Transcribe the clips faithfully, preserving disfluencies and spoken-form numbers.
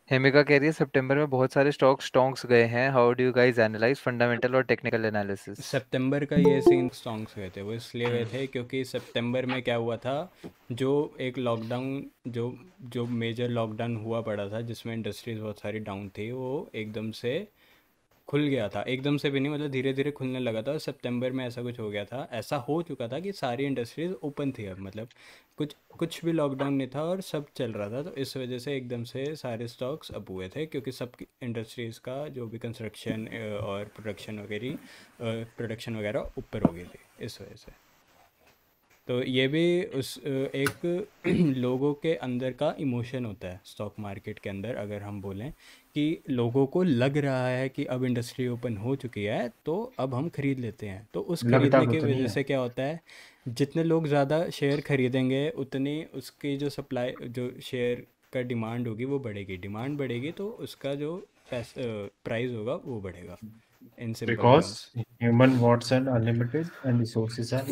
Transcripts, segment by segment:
हिमिका कह रही है सितंबर में बहुत सारे स्टॉक्स स्टॉक्स गए हैं। How do you guys analyse fundamental और टेक्निकल एनालिसिस? सितंबर का ये सीन सॉन्ग्स गए थे, वो इसलिए गए हम्म। थे क्योंकि सितंबर में क्या हुआ था, जो एक लॉकडाउन, जो जो मेजर लॉकडाउन हुआ पड़ा था जिसमें इंडस्ट्रीज बहुत सारी डाउन थी, वो एकदम से खुल गया था। एकदम से भी नहीं, मतलब धीरे धीरे खुलने लगा था। और सितंबर में ऐसा कुछ हो गया था, ऐसा हो चुका था कि सारी इंडस्ट्रीज ओपन थी अब, मतलब कुछ कुछ भी लॉकडाउन नहीं था और सब चल रहा था। तो इस वजह से एकदम से सारे स्टॉक्स अप हुए थे, क्योंकि सब इंडस्ट्रीज़ का जो भी कंस्ट्रक्शन और प्रोडक्शन वगैरह प्रोडक्शन वगैरह ऊपर हो गई थी इस वजह से। तो ये भी उस अ, एक लोगों के अंदर का इमोशन होता है स्टॉक मार्केट के अंदर। अगर हम बोलें कि लोगों को लग रहा है कि अब इंडस्ट्री ओपन हो चुकी है तो अब हम खरीद लेते हैं, तो उस लगता खरीदने तो की तो नहीं वजह है। से क्या होता है, जितने लोग ज़्यादा शेयर खरीदेंगे उतनी उसकी जो सप्लाई, जो शेयर का डिमांड होगी वो बढ़ेगी। डिमांड बढ़ेगी तो उसका जो पैसा प्राइस होगा वो बढ़ेगा, in simple because terms. Human wants an unlimited and resources are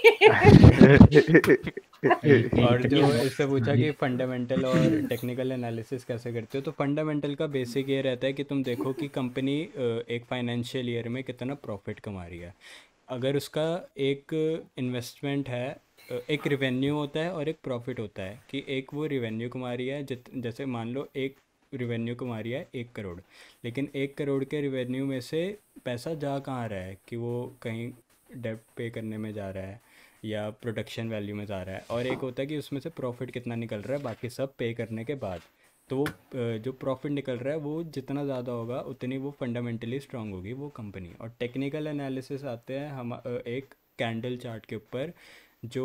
और जो लिमिटेड। इससे पूछा कि फंडामेंटल और टेक्निकल एनालिसिस कैसे करते हो, तो फंडामेंटल का बेसिक ये रहता है कि तुम देखो कि कंपनी एक फाइनेंशियल ईयर में कितना प्रॉफिट कमा रही है। अगर उसका एक इन्वेस्टमेंट है, अ, एक रिवेन्यू होता है और एक प्रॉफिट होता है, कि एक वो रिवेन्यू कमा रही है, जित जैसे मान लो एक रिवेन्यू कमा रही है एक करोड़, लेकिन एक करोड़ के रिवेन्यू में से पैसा जा कहाँ रहा है, कि वो कहीं डेब्ट पे करने में जा रहा है या प्रोडक्शन वैल्यू में जा रहा है। और एक होता है कि उसमें से प्रॉफिट कितना निकल रहा है बाकी सब पे करने के बाद। तो वो अ, जो प्रॉफिट निकल रहा है वो जितना ज़्यादा होगा उतनी वो फंडामेंटली स्ट्रांग होगी वो कंपनी। और टेक्निकल एनालिसिस आते हैं हम अ, एक कैंडल चार्ट के ऊपर, जो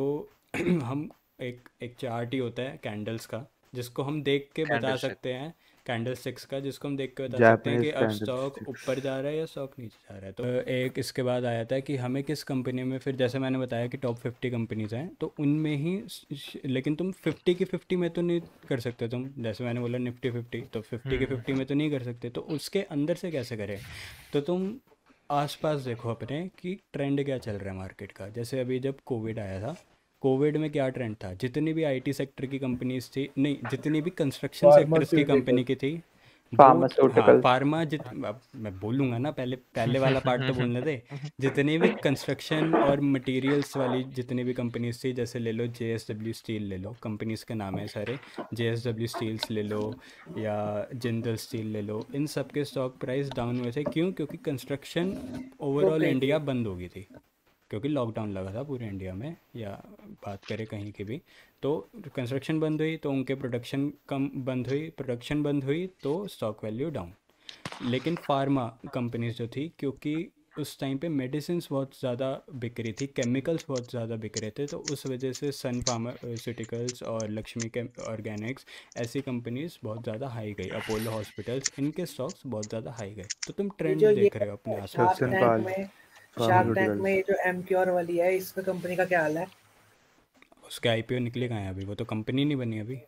हम एक एक चार्ट ही होता है कैंडल्स का, जिसको हम देख के बता कैंडलस्टिक। सकते हैं, कैंडल स्टिक्स का, जिसको हम देख के बता सकते हैं कि जापानीज अब स्टॉक कैंडलस्टिक्स। ऊपर जा रहा है या स्टॉक नीचे जा रहा है। तो एक इसके बाद आया था कि हमें किस कंपनी में, फिर जैसे मैंने बताया कि टॉप फिफ्टी कंपनीज हैं तो उनमें ही श- लेकिन तुम फिफ्टी की फिफ्टी में तो नहीं कर सकते। तुम जैसे मैंने बोला निफ्टी फिफ्टी, तो फिफ्टी की हम्म। फिफ्टी में तो नहीं कर सकते, तो उसके अंदर से कैसे करें। तो तुम आसपास देखो अपने कि ट्रेंड क्या चल रहा है मार्केट का। जैसे अभी जब कोविड आया था, कोविड में क्या ट्रेंड था, जितनी भी आईटी सेक्टर की कंपनीज थी, नहीं जितनी भी कंस्ट्रक्शन सेक्टर्स की कंपनी फार्मास्यूटिकल। की थी, वो, हाँ फार्मास्यूटिकल्स। फार्मा, जित अब मैं बोलूँगा ना, पहले पहले वाला पार्ट तो बोलने दे। जितनी भी कंस्ट्रक्शन और मटेरियल्स वाली जितनी भी कंपनीज थी, जैसे ले लो जे एस डब्ल्यू स्टील, ले लो, कंपनीज के नाम है सारे, जे एस डब्ल्यू स्टील्स ले लो या जिंदल स्टील ले लो, इन सब के स्टॉक प्राइस डाउन हुए थे। क्यों? क्योंकि कंस्ट्रक्शन रुक ओवरऑल गई थी। इंडिया बंद हो गई थी, क्योंकि लॉकडाउन लगा था पूरे इंडिया में, या बात करें कहीं की भी। तो कंस्ट्रक्शन बंद हुई तो उनके प्रोडक्शन कम बंद हुई, प्रोडक्शन बंद हुई तो स्टॉक वैल्यू डाउन। लेकिन फार्मा कंपनीज जो थी, क्योंकि उस टाइम पे मेडिसिन बहुत ज़्यादा बिक रही थी, केमिकल्स बहुत ज़्यादा बिक रहे थे, तो उस वजह से सन फार्मास्यूटिकल्स और लक्ष्मी के ऑर्गेनिक्स, ऐसी कंपनीज बहुत ज़्यादा हाई गई, अपोलो हॉस्पिटल्स, इनके स्टॉक्स बहुत ज़्यादा हाई गए। तो तुम ये ट्रेंड जो ये देख रहे हो अपने आसपास शार्क का। हडसन टैंक पाल में शार्क टैंक में फार्मास्यूटिकल्स। ये जो एमक्योर वाली है, इसमें कंपनी का क्या हाल है? उसके आईपीओ निकले कहाँ हैं अभी, वो तो कंपनी नहीं बनी अभी।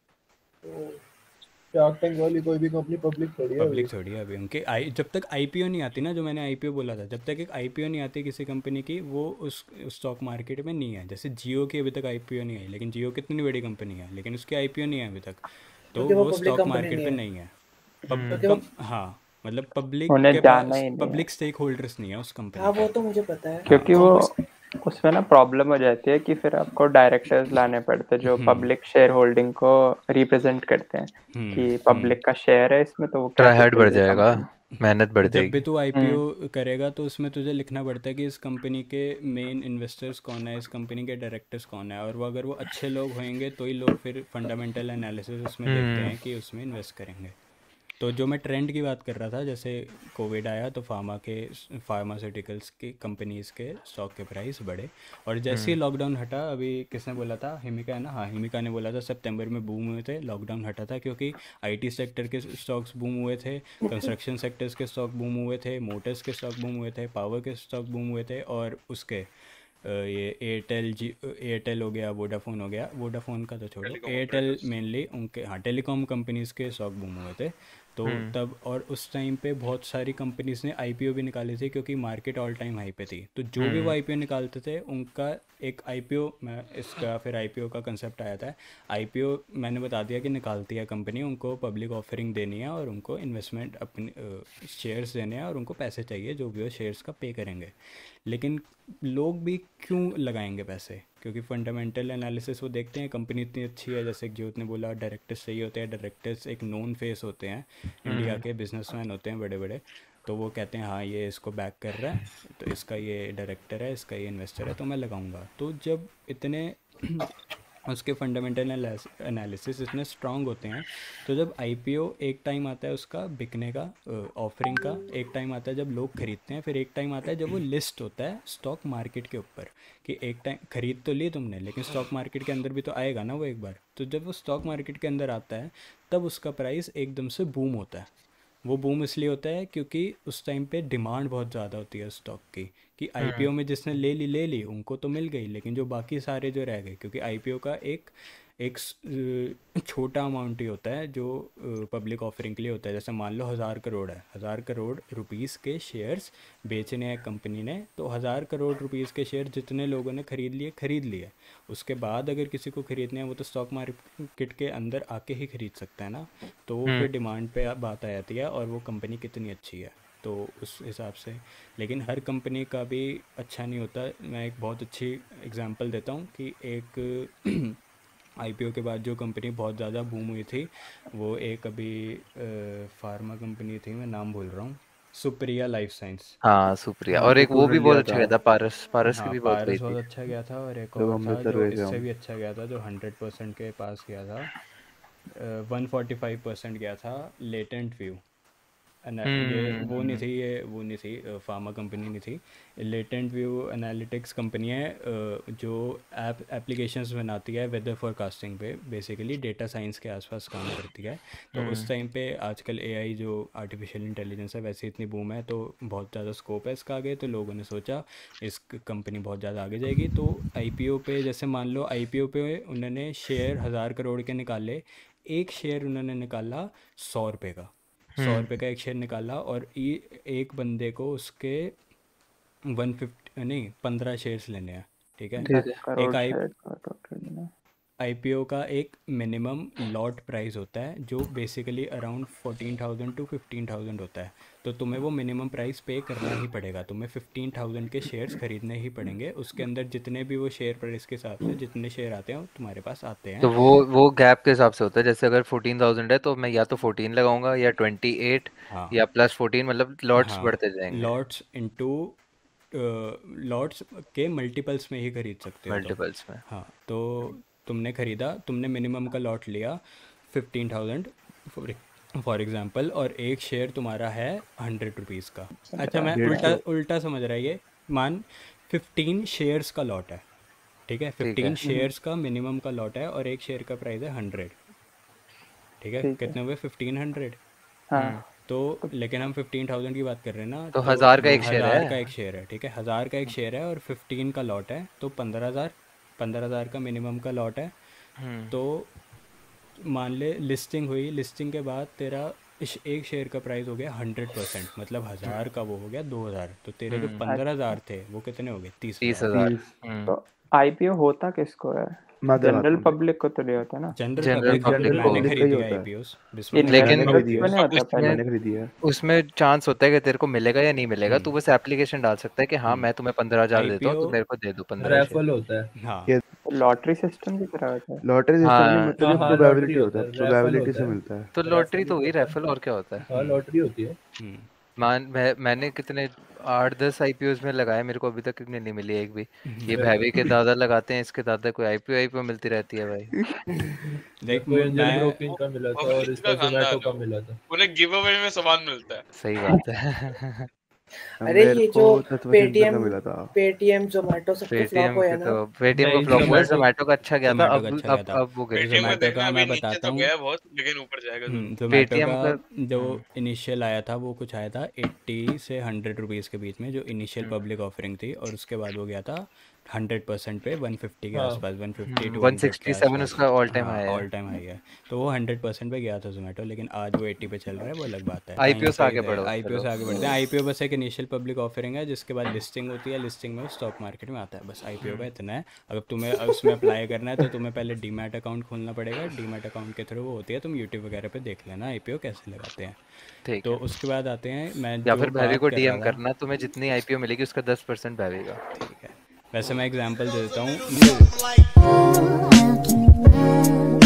तो शार्क टैंक वाली कोई भी कंपनी पब्लिक थोड़ी है अभी। पब्लिक थोड़ी है अभी उनके आई, जब तक आईपीओ नहीं आती ना, जो मैंने आईपीओ बोला था, जब तक एक आईपीओ नहीं आती किसी कंपनी की, वो उस स्टॉक मार्केट में नहीं है। जैसे जियो की अभी तक आईपीओ नहीं आई, लेकिन जियो कितनी बड़ी कंपनी है, लेकिन उसकी आईपीओ नहीं है अभी तक, तो क्योंकि वो वो पब्लिक स्टॉक कंपनी मार्केट नहीं पे है। नहीं है। पब हम्म। क्योंकि वो कम हाँ, मतलब पब्लिक उन्हें के जाना पास ही नहीं है, पब्लिक स्टेक होल्डर्स नहीं है उस हाँ, कंपनी वो के। तो मुझे पता है। हाँ क्योंकि वो कॉमर्स। उसमें ना प्रॉब्लम हो जाती है कि फिर आपको डायरेक्टर्स लाने पड़ते हैं जो हम्म पब्लिक शेयर होल्डिंग को रिप्रेजेंट करते हैं हम्म कि हम्म पब्लिक का शेयर है इसमें, तो वो कैसे ट्राई हार्ड बढ़ चाहिए जाएगा। कंपनी। मेहनत बढ़ जब भी जाएगी। तू हम्म। आईपीओ करेगा तो उसमें तुझे लिखना पड़ता है कि इस कंपनी के मेन इन्वेस्टर्स कौन है, इस कंपनी के डायरेक्टर्स कौन है, और वो अगर वो अच्छे लोग होंगे तो ही लोग फिर फंडामेंटल एनालिसिस उसमें देखते हम्म। हैं कि उसमें इन्वेस्ट करेंगे। तो जो मैं ट्रेंड की बात कर रहा था, जैसे कोविड आया तो फार्मा के फार्मास्यूटिकल्स की कंपनीज़ के स्टॉक के प्राइस बढ़े। और जैसे ही हम्म। लॉकडाउन हटा, अभी किसने बोला था, हिमिका है ना, हाँ हिमिका ने बोला था सितंबर में बूम हुए थे, लॉकडाउन हटा था, क्योंकि आईटी सेक्टर के स्टॉक्स बूम हुए थे, कंस्ट्रक्शन सेक्टर्स के स्टॉक बूम हुए थे, मोटर्स के स्टॉक बूम हुए थे, पावर के स्टॉक बूम हुए थे, और उसके अ, ये एयरटेल जी एयरटेल हो गया, वोडाफोन हो गया, वोडाफोन का तो छोड़ो, टेलीकॉम एयरटेल ऑपरेटर्स। मेनली उनके, हाँ टेलीकॉम कंपनीज़ के स्टॉक बूम हुए थे। तो हम्म तब और उस टाइम पे बहुत सारी कंपनीज ने आईपीओ भी निकाली थी क्योंकि मार्केट ऑल टाइम हाई पे थी। तो जो भी वो हम्म आईपीओ निकालते थे उनका एक आईपीओ में इसका फिर आईपीओ का कंसेप्ट आया था। आईपीओ मैंने बता दिया कि निकालती है कंपनी, उनको पब्लिक ऑफरिंग देनी है और उनको इन्वेस्टमेंट अपने शेयर्स देने हैं और उनको पैसे चाहिए जो भी वो शेयर्स का पे करेंगे। लेकिन लोग भी क्यों लगाएंगे पैसे? क्योंकि फंडामेंटल एनालिसिस वो देखते हैं कंपनी इतनी अच्छी है, जैसे ज्योत ने बोला डायरेक्टर्स सही होते हैं। डायरेक्टर्स एक नोन फेस होते हैं, इंडिया हम्म के बिजनेसमैन होते हैं बड़े बड़े। तो वो कहते हैं हाँ ये इसको बैक कर रहा है, तो इसका ये डायरेक्टर है, इसका ये इन्वेस्टर है, तो मैं लगाऊंगा। तो जब इतने उसके फंडामेंटल एनालिसिस इतने स्ट्रांग होते हैं, तो जब आईपीओ एक टाइम आता है उसका बिकने का, ऑफरिंग का एक टाइम आता है जब लोग खरीदते हैं, फिर एक टाइम आता है जब वो लिस्ट होता है स्टॉक मार्केट के ऊपर कि एक टाइम खरीद तो ली तुमने लेकिन स्टॉक मार्केट के अंदर भी तो आएगा ना वो एक बार। तो जब वो स्टॉक मार्केट के अंदर आता है तब उसका प्राइस एकदम से बूम होता है। वो बूम इसलिए होता है क्योंकि उस टाइम पे डिमांड बहुत ज़्यादा होती है स्टॉक की, कि हम्म आईपीओ में जिसने ले ली ले ली उनको तो मिल गई, लेकिन जो बाकी सारे जो रह गए, क्योंकि आईपीओ का एक एक स- छोटा अमाउंट ही होता है जो पब्लिक ऑफरिंग के लिए होता है। जैसे मान लो हज़ार करोड़ है, हज़ार करोड़ रुपीस के शेयर्स बेचने हैं कंपनी ने, तो हज़ार करोड़ रुपीस के शेयर जितने लोगों ने खरीद लिए खरीद लिए। उसके बाद अगर किसी को खरीदने हैं वो तो स्टॉक मार्केट के अंदर आके ही खरीद सकता है ना। तो वो हम्म फिर डिमांड पे आ- बात आ जाती है और वो कंपनी कितनी अच्छी है, तो उस हिसाब से। लेकिन हर कंपनी का भी अच्छा नहीं होता। मैं एक बहुत अच्छी एग्जांपल देता हूँ कि एक आईपीओ के बाद जो कंपनी बहुत ज़्यादा बूम हुई थी वो एक अभी फार्मा कंपनी थी, मैं नाम भूल रहा हूँ, सुप्रिया लाइफ साइंस। हाँ सुप्रिया, हाँ और जो एक वो भी टूरन बहुत लिया अच्छा था गया था, पारस पारस की हाँ भी बहुत गई पारस थी। बहुत अच्छा गया था, और एक जब और था अमृतसर जो गए थे इससे हम। भी अच्छा गया था जो हंड्रेड परसेंट के पास गया था, वन फोर्टी फाइव परसेंट गया था, लेटेंट व्यू। एना ये वो नहीं हम्म थी, ये वो नहीं थी, फार्मा कंपनी नहीं थी। लेटेंट व्यू एनालिटिक्स कंपनी है, अ, जो ऐप एप्लीकेशंस बनाती है वेदर फोरकास्टिंग पे, बेसिकली डेटा साइंस के आसपास काम करती है। तो उस हम्म टाइम पे आजकल एआई जो आर्टिफिशियल इंटेलिजेंस है वैसे इतनी बूम है, तो बहुत ज़्यादा स्कोप है इसका आगे, तो लोगों ने सोचा इस कंपनी बहुत ज़्यादा आगे जाएगी। तो आईपीओ पे जैसे मान लो आईपीओ पे उन्होंने शेयर हज़ार करोड़ के निकाले, एक शेयर उन्होंने निकाला सौ रुपये का, सौ हम्म रुपये का एक शेयर निकाला, और ई एक बंदे को उसके वन फिफ्टी नहीं पंद्रह शेयर्स लेने हैं, ठीक है। ठीक दस है। एक करोड़ आई शेयर का टोटल ना। आईपीओ का एक मिनिमम लॉट प्राइस होता है जो basically around fourteen thousand to fifteen thousand होता है। तो तुम्हें वो मिनिमम प्राइस पे करना ही पड़ेगा, तुम्हें फिफ्टीन थाउजेंड के शेयर्स खरीदने ही पड़ेंगे। उसके अंदर जितने भी वो शेयर प्राइस के हिसाब से जितने शेयर आते हैं वो तुम्हारे पास आते तो हैं। वो वो गैप के हिसाब से होता है, जैसे अगर फोर्टीन थाउजेंड है तो मैं या तो फोर्टीन लगाऊंगा या ट्वेंटी एट हाँ या प्लस फोर्टीन, मतलब लॉट्स हाँ, बढ़ते जाएंगे लॉट्स इनटू लॉट्स के मल्टीपल्स में ही खरीद सकते हो तुम। मल्टीपल्स में। हाँ, तो तुमने ख़रीदा, तुमने मिनिमम का लॉट लिया फिफ्टीन थाउजेंड, फॉर एग्जांपल, और एक शेयर तुम्हारा है हंड्रेड रुपीज़ का। अच्छा, मैं डेढ़ उल्टा सौ उल्टा समझ रहा है ये। मान फिफ्टीन शेयर्स का लॉट है, ठीक है, ठीक है। फिफ्टीन शेयर्स का मिनिमम का लॉट है और एक शेयर का प्राइस है हंड्रेड, ठीक है, ठीक है। कितने हुए फिफ्टीन हंड्रेड। हम्म हाँ तो लेकिन हम फिफ्टीन थाउजेंड की बात कर रहे हैं ना, तो तो हजार का वो एक शेयर हज़ार का है। एक शेयर है, ठीक है, हज़ार का एक शेयर है और फिफ्टीन का लॉट है, तो पंद्रह हज़ार पंद्रह हज़ार का मिनिमम का लॉट है। हम्म तो मान ले लिस्टिंग हुई, लिस्टिंग के बाद तेरा इस एक शेयर का प्राइस हो गया हंड्रेड परसेंट, मतलब हज़ार का वो हो गया दो हज़ार, तो तेरे जो हम्म पंद्रह अच्छा। हज़ार थे वो कितने हो गए तीस तीस हज़ार हजार तीस। हम्म तो आईपीओ होता किसको है? मैं बताता जनरल हूँ देख। पब्लिक को तो नहीं होता ना। जनरल जनरल पब्लिक एक को पब्लिक जनरल को। मैंने पब्लिक का ही खरीदी है होता है। आईपीओस, बिस्मिल्लाह मैं मैंने लेकिन बताता हूँ। खरीदी है। इन्वेस्टमेंट नहीं होता उसमें मैंने पहले। खरीदी है। उसमें चांस होता है कि तेरे को मिलेगा या नहीं मिलेगा, तू हम्म बस एप्लीकेशन डाल सकता है कि हाँ हम्म मैं तुम्हें पंद्रह हजार देता हूँ, आईपीओ, तू मेरे को दे दो पंद्रह शेयर। रेफल होता है। हाँ ये तो लॉटरी सिस्टम की तरह होता है। लॉटरी सिस्टम नहीं, हाँ मतलब हाँ ये हाँ लॉटरी प्रोबेबिलिटी होता होता है, है, रेफल प्रोबेबिलिटी से होता मिलता है। तो है, लॉटरी रेफल ही तो हुई, तो होता है। रेफल और क्या होता है। हाँ हम्म लॉटरी होती है। हम्म मान मैं, मैंने कितने आठ दस आईपीओस में लगाए, मेरे को अभी तक कितनी नहीं मिली एक भी। ये हम्म। भैवी के दादा लगाते हैं, इसके दादा कोई आईपीओ आईपीओ मिलती रहती है भाई। देख मेरे को म- एंजल मैं ब्रोकिंग वो का मिला था और पब्लिक का इसका जोमेटो खानदान है का वो, मिला था। उन्हें गिव अवे में सामान मिलता है। सही बात है। अरे मेरे ये को जो तत्व चिंतन का पेटीएम मिला था। पेटीएम जोमेटो सबके फ्लॉप पेटीएम हुए के हैं ना। तो पेटीएम का नहीं फ्लॉप हुआ है, जोमेटो जोमेटो का अच्छा गया था, जोमेटो का अब अच्छा गया अब था। अब वो गिर पेटीएम गया। का जोमेटो देखना का अभी मैं नीचे बताता तो हूँ। गया है बहुत, लेकिन ऊपर जाएगा जरूर। हम्म जोमेटो पेटीएम का का। जो हम्म इनिशियल आया था वो कुछ आया था एट्टी से हंड्रेड रुपीज़ के बीच में, जो इनिशियल हम्म पब्लिक ऑफरिंग थी, और उसके बाद वो गया था हंड्रेड परसेंट पे वन फिफ्टी के हाँ आसपास, one fifty to one hundred के सिक्सटी सेवन आसपास। उसका ऑल टाइम हाँ हाई है। ऑल टाइम हाई है। तो वो हंड्रेड परसेंट पे गया था जोमेटो, लेकिन आज वो एट्टी पे चल रहा है, वो अलग बात है। आईपीओ से आगे बढ़ो, आईपीओ चलो। से आगे बढ़ते हैं। आईपीओ बस एक इनिशियल पब्लिक ऑफरिंग है, जिसके बाद लिस्टिंग होती है, लिस्टिंग में स्टॉक मार्केट में आता है, बस आईपीओ का इतना है। अगर तुम्हें उसमें अप्लाई करना है तो तुम्हें पहले डीमैट अकाउंट खोलना पड़ेगा, डीमैट अकाउंट के थ्रू वो होती है, तुम यूट्यूब वगैरह पे देख लेना आईपीओ कैसे लगाते हैं। ठीक तो है। उसके बाद आते हैं, मैं या जो फिर भैवी बात को कर डीएम रहा था। करना, तुम्हें जितनी आईपीओ मिलेगी उसका दस परसेंट भैवी का। ठीक है, वैसे मैं एग्जांपल दे देता हूँ।